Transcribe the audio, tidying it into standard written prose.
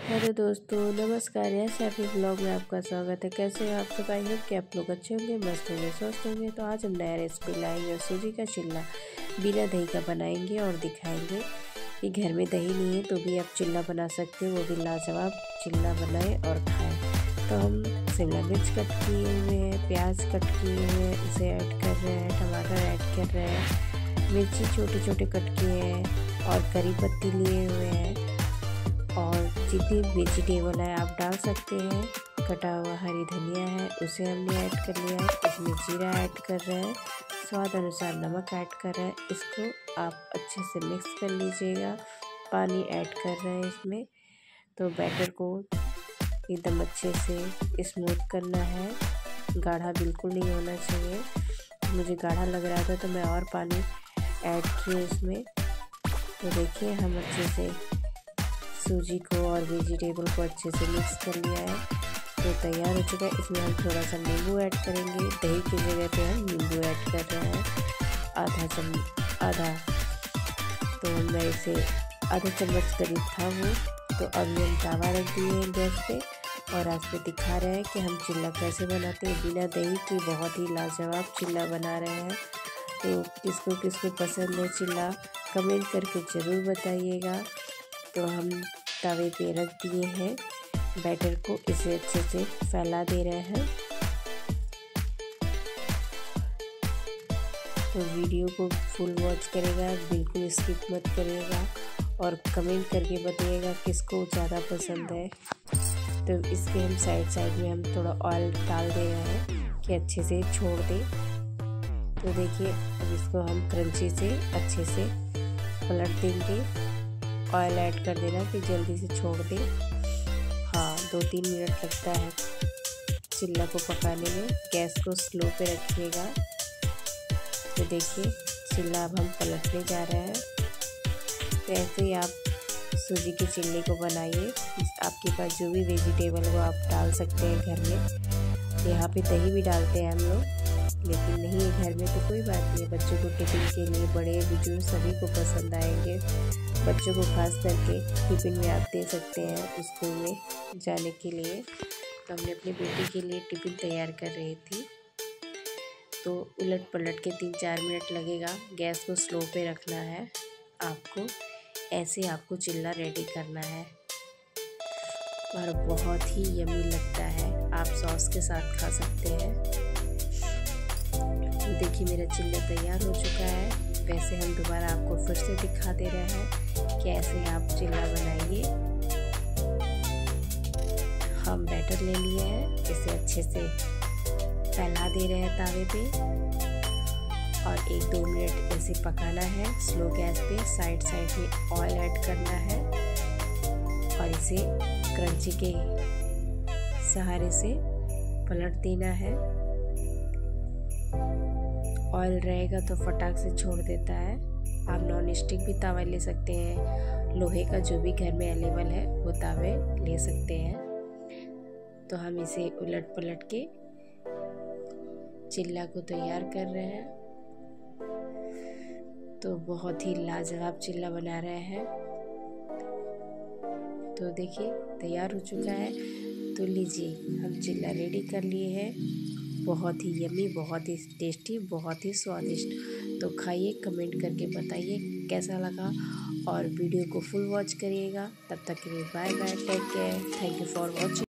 Hello दोस्तों, नमस्कार। यह शैफी ब्लॉग में आपका स्वागत है। कैसे हैं आप सब? आई होप कि आप लोग अच्छे होंगे, मस्त होंगे, स्वस्थ होंगे। तो आज हम नया रेसिपी लाएंगे और सूजी का चिल्ला बिना दही का बनाएंगे और दिखाएंगे कि घर में दही नहीं है तो भी आप चिल्ला बना सकते हो, वो भी लाजवाब चिल्ला बनाएं और खाएं। तो हम शिमला मिर्च कट किए हुए हैं, प्याज कट किए हुए हैं, उसे ऐड कर रहे हैं, टमाटर ऐड कर रहे हैं, मिर्ची छोटे छोटे कट किए हैं और करी पत्ती लिए हुए हैं और जितनी वेजिटेबल है आप डाल सकते हैं। कटा हुआ हरी धनिया है, उसे हमने ऐड कर लिया है। इसमें जीरा ऐड कर रहे हैं, स्वाद अनुसार नमक ऐड कर रहे हैं। इसको आप अच्छे से मिक्स कर लीजिएगा। पानी ऐड कर रहे हैं इसमें। तो बैटर को एकदम अच्छे से स्मूथ करना है, गाढ़ा बिल्कुल नहीं होना चाहिए। मुझे गाढ़ा लग रहा था तो मैं और पानी ऐड किया इसमें। तो देखिए हम अच्छे से सूजी को और वेजिटेबल को अच्छे से मिक्स कर लिया है, तो तैयार हो चुका है। इसमें हम थोड़ा सा नींबू ऐड करेंगे। दही की जगह पे हम नींबू ऐड कर रहे हैं, आधा। तो मैं इसे आधा चम्मच करीब था वो। तो अभी हम तावा रख दिए हैं गैस पे और आज पे दिखा रहे हैं कि हम चिल्ला कैसे बनाते हैं। बिना दही के बहुत ही लाजवाब चिल्ला बना रहे हैं। तो किसको किसको पसंद है चिल्ला, कमेंट करके ज़रूर बताइएगा। तो हम तवे पे रख दिए हैं बैटर को, इसे अच्छे से फैला दे रहे हैं। तो वीडियो को फुल वॉच करेगा, बिल्कुल स्किप मत करिएगा और कमेंट करके बताइएगा किसको ज़्यादा पसंद है। तो इसके हम साइड में हम थोड़ा ऑयल डाल दे रहे हैं कि अच्छे से छोड़ दे। तो देखिए अब इसको हम क्रंची से अच्छे से पलट देंगे। ऑयल ऐड कर देना कि जल्दी से छोड़ दे। हाँ, 2-3 मिनट लगता है चिल्ला को पकाने में। गैस को स्लो पे रखिएगा। तो देखिए चिल्ला अब हम पलटने जा रहे हैं। तो ऐसे ही आप सूजी के चिल्ले को बनाइए। आपके पास जो भी वेजिटेबल वो आप डाल सकते हैं घर में। यहाँ पे दही भी डालते हैं हम लोग, लेकिन नहीं है घर में तो कोई बात नहीं है। बच्चों को टिफ़िन के लिए, बड़े बुजुर्ग सभी को पसंद आएंगे। बच्चों को खास करके टिफ़िन में आप दे सकते हैं स्कूल में जाने के लिए। तो हमने अपनी बेटी के लिए टिफ़िन तैयार कर रही थी। तो उलट पलट के 3-4 मिनट लगेगा। गैस को स्लो पे रखना है आपको। ऐसे आपको चिल्ला रेडी करना है और बहुत ही यमी लगता है। आप सॉस के साथ खा सकते हैं। तो देखिए मेरा चिल्ला तैयार हो चुका है। वैसे हम दोबारा आपको फिर से दिखा दे रहे हैं कि ऐसे आप चिल्ला बनाइए। हम बैटर ले लिए हैं, इसे अच्छे से फैला दे रहे हैं तावे पे और 1-2 मिनट ऐसे पकाना है स्लो गैस पे। साइड में ऑयल ऐड करना है और इसे क्रंची के सहारे से पलट देना है। ऑयल रहेगा तो फटाक से छोड़ देता है। आप नॉन स्टिक भी तवा ले सकते हैं, लोहे का जो भी घर में अवेलेबल है वो तावे ले सकते हैं। तो हम इसे उलट पलट के चिल्ला को तैयार कर रहे हैं। तो बहुत ही लाजवाब चिल्ला बना रहे हैं। तो देखिए तैयार हो चुका है। तो लीजिए हम चिल्ला रेडी कर लिए हैं। बहुत ही यमी, बहुत ही टेस्टी, बहुत ही स्वादिष्ट। तो खाइए, कमेंट करके बताइए कैसा लगा और वीडियो को फुल वॉच करिएगा। तब तक के लिए bye bye, take care, thank you for watching.